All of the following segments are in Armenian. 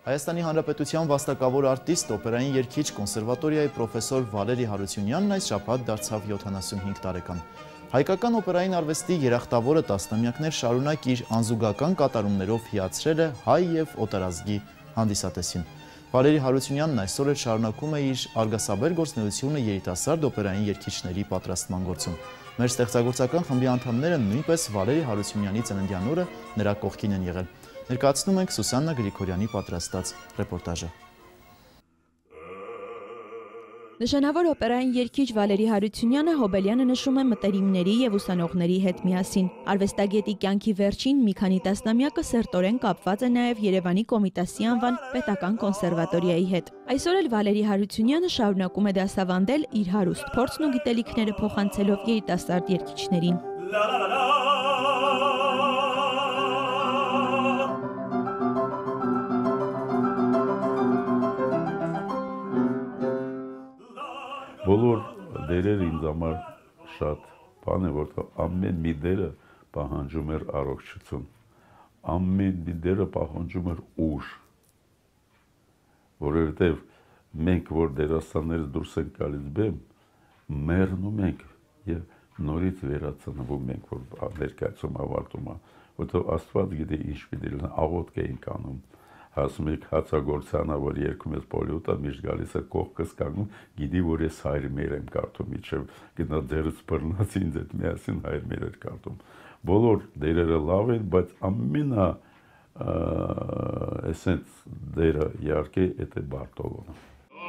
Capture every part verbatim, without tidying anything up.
Հայաստանի Հանրապետության վաստակավոր արտիստ, օպերային երգիչ, կոնսերվատորիայի պրոֆեսոր Վալերի Հարությունյանն այս շաբաթ դարձավ յոթանասունհինգ տարեկան։ Հայկական օպերային արվեստի երախտավորը տասնամյակներ շարունակ իր անզուգական կատարումներով հիացրել է հայ և օտարազգի հանդիսատեսին։ Վալերի Հարությունյանն այսօր էլ շարունակում է իր արգասաբեր գործունեությունը երիտասարդ օպերային երգիչների պատրաստման գործում։ Մեր ստեղծագործական խմբի անդամները նույնպես Վալերի Հարությունյանի ծննդյան օրը նրա կողքին են եղել։ Ներկայացնում ենք Սուսաննա Գրիգորյանի պատրաստած ռեպորտաժը։ Նշանավոր օպերային երգիչ Վալերի Հարությունյանը Հոբելյանը նշում է մտերիմների և ուսանողների հետ միասին։ Արվեստագետի կյանքի վերջին մի քանի տասնամյակը սերտորեն կապված է նաև Երևանի Կոմիտասի անվան պետական կոնսերվատորիայի հետ։ Այսօր էլ Վալերի Հարությունյանը շարունակում է դասավանդել իր հարուստ փորձն ու գիտելիքները փոխանցելով երիտասարդ երգիչներին։ Բոլոր դերերը ինձ համար շատ բան է, որտեղ ամեն մի դերը պահանջում էր առողջություն, ամեն մի դերը պահանջում էր ուժ, որովհետև մենք, որ դերասաններից դուրս ենք գալիս բեմ, մեռնում ենք և նորից վերածնվում ենք, որ ներկայացում ավարտում է, որտեղ Աստված գիտի ինչ պիտի լինի, աղոթք էինք անում։ Ասում եք հացագործյանը, որ երգում ես Պոլիոտը, միշտ գալիս է կողքս կանգնում, գիտի, որ ես հայր մեր եմ կարդում, իջև գնա ձերից բռնած ինձ հետ միասին հայր մեր էր կարդում։ Բոլոր դերերը լավ են, բայց ամենա էսենց դերը իհարկե էդ է Բարտոլոն։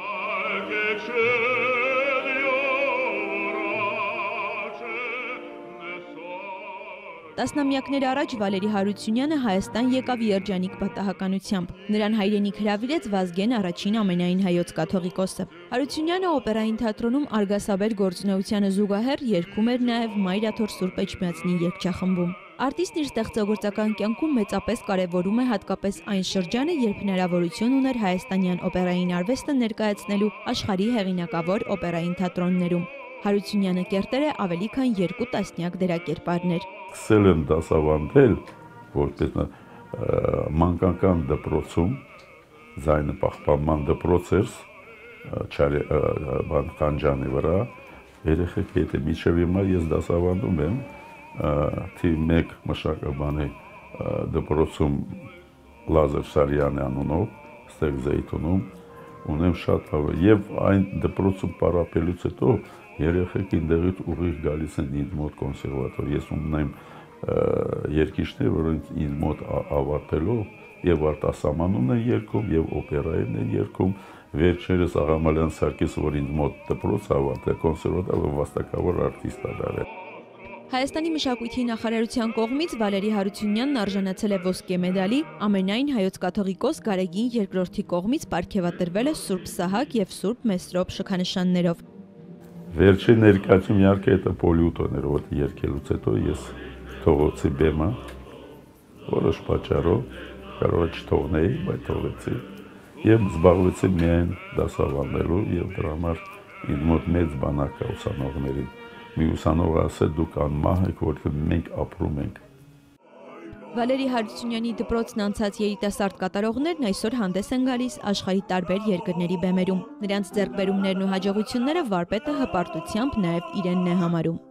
Տասնամյակներ առաջ Վալերի Հարությունյանը Հայաստան եկավ երջանիկ պատահականությամբ։ Նրան հայրենիք հրավիրեց Վազգեն առաջին ամենայն հայոց կաթողիկոսը։ Հարությունյանը օպերային թատրոնում արգասաբեր գործունեությանը զուգահեռ երգում էր նաև Մայրաթոր Սուրբ Էջմիածնի երգչախմբում։ Արտիստն իր ստեղծագործական կյանքում մեծապես կարևորում է հատկապես այն շրջանը, երբ հնարավորություն ուներ հայաստանյան օպերային արվեստը ներկայացնելու աշխարհի հեղինակավոր օպերային թատրոններում։ Հարությունյանը կերտել է ավելի քան երկու տասնյակ դերակերպարներ։ Սկսել եմ դասավանդել որպես մանկական դպրոցում, ձայնը պահպանման դպրոց էր Խանջանի վրա, երեխեք հետ մինչև հիմա ես դասավանդում եմ թիվ մեկ մշակաբանի դպրոցում Լազար Սարյանի անունով, ստեղ Զեյթունում, ունեմ շատ լավ եւ այն դպրոցում պարապելուց հետո երեխեք ինդեղից ուղիղ գալիս են ինձ մոտ կոնսերվատոր։ Ես ունեմ երգիչներ, որոնք ինձ մոտ ավարտելով եւ արտասահմանում են երգում եւ օպերային են երգում։ Վերջերս Աղամալյան Սարգիսը, որ ինձ մոտ դպրոց ավարտել, կոնսերվատոր վաստակավոր արտիստ է դարձել։ Հայաստանի մշակույթի նախարարության կողմից Վալերի Հարությունյանն արժանացել է ոսկե մեդալի, ամենայն հայոց կաթողիկոս Գարեգին երկրորդի կողմից պարգևատրվել է Սուրբ Սահակ եւ Սուրբ Մեսրոպ շքանշաններով։ Վերջին ներկայացում իհարկե դա Պոլիոտոն էր, որ երգելուց հետո ես թողոցի բեմը, որոշ պատճառով կարող է չթողնեի, բայց թողեցի եւ զբաղվեցի միայն դասավանդելու եւ դրա համար ինձ մոտ մեծ բանակ է ուսանողներին։ Մի ուսանող ասել դուք անմահ եք, որովհետև մենք ապրում ենք։ Վալերի Հարությունյանի դպրոցն անցած երիտասարդ կատարողներն այսօր հանդես են գալիս աշխարհի տարբեր երկրների բեմերում։ Նրանց ձեռքբերումներն ու հաջողությունները վարպետը հպարտությամբ նաև իրենն է համարում։